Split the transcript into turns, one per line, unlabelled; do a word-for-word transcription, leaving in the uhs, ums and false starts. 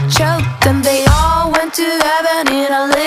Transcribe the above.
choked, and they all went to heaven in a little